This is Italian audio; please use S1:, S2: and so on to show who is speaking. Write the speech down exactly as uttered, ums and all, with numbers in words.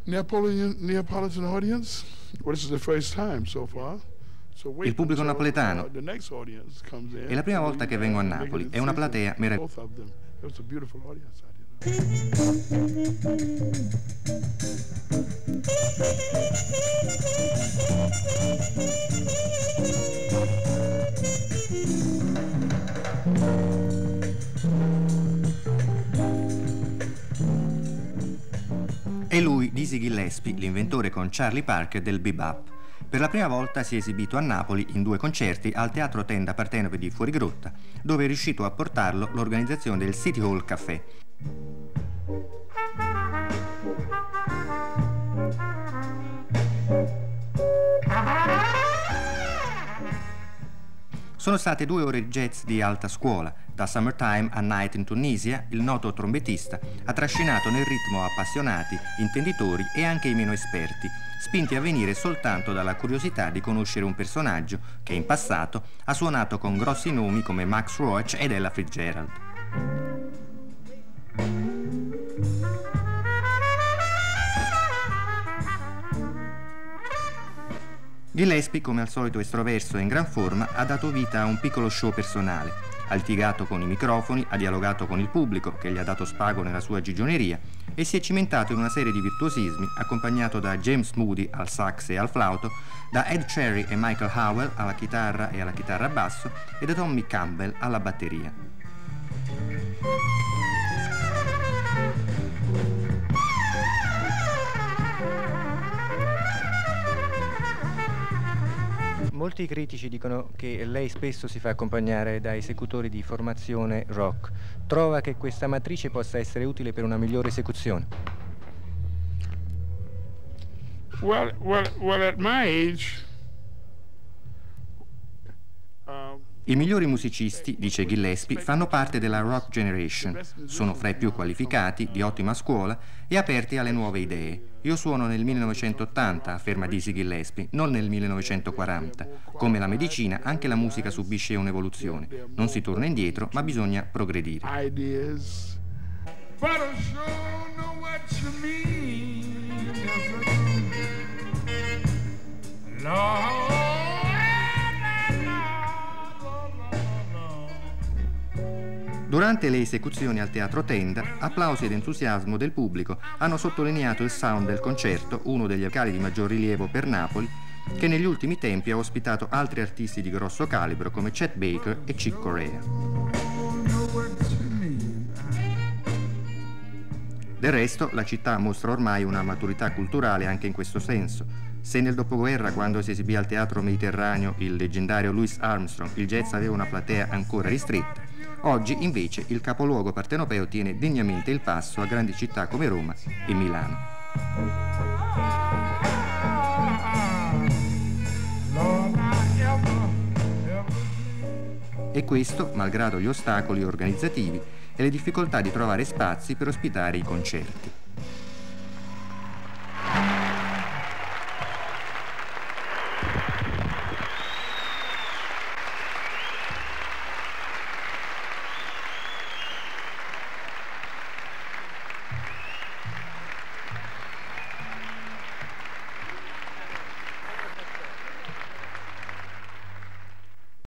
S1: Neapolitan, Neapolitan audience? Well, this is the first time so far.
S2: Il pubblico napoletano è la prima volta che vengo a Napoli, è una platea meravigliosa. È lui, Dizzy Gillespie, l'inventore con Charlie Parker del bebop. Per la prima volta si è esibito a Napoli in due concerti al Teatro Tenda Partenope di Fuorigrotta, dove è riuscito a portarlo l'organizzazione del City Hall Café. Sono state due ore di jazz di alta scuola. Da Summertime a Night in Tunisia, il noto trombettista ha trascinato nel ritmo appassionati, intenditori e anche i meno esperti, spinti a venire soltanto dalla curiosità di conoscere un personaggio che in passato ha suonato con grossi nomi come Max Roach ed Ella Fitzgerald. Gillespie, come al solito estroverso e in gran forma, ha dato vita a un piccolo show personale. Ha litigato con i microfoni, ha dialogato con il pubblico, che gli ha dato spago nella sua gigioneria, e si è cimentato in una serie di virtuosismi, accompagnato da James Moody al sax e al flauto, da Ed Cherry e Michael Howell alla chitarra e alla chitarra basso, e da Tommy Campbell alla batteria.
S3: Molti critici dicono che lei spesso si fa accompagnare da esecutori di formazione rock. Trova che questa matrice possa essere utile per una migliore esecuzione?
S1: Well, well, well, at my age, uh,
S2: I migliori musicisti, dice Gillespie, fanno parte della Rock Generation. Sono fra i più qualificati, di ottima scuola e aperti alle nuove idee. Io suono nel millenovecentottanta, afferma Dizzy Gillespie, non nel millenovecentoquaranta. Come la medicina, anche la musica subisce un'evoluzione. Non si torna indietro, ma bisogna progredire.
S1: ideas. But I sure know what you mean. Lord.
S2: Durante le esecuzioni al Teatro Tenda, applausi ed entusiasmo del pubblico hanno sottolineato il sound del concerto, uno degli locali di maggior rilievo per Napoli, che negli ultimi tempi ha ospitato altri artisti di grosso calibro come Chet Baker e Chick Corea. Del resto, la città mostra ormai una maturità culturale anche in questo senso. Se nel dopoguerra, quando si esibì al Teatro Mediterraneo il leggendario Louis Armstrong, il jazz aveva una platea ancora ristretta, oggi invece il capoluogo partenopeo tiene degnamente il passo a grandi città come Roma e Milano. E questo, malgrado gli ostacoli organizzativi e le difficoltà di trovare spazi per ospitare i concerti.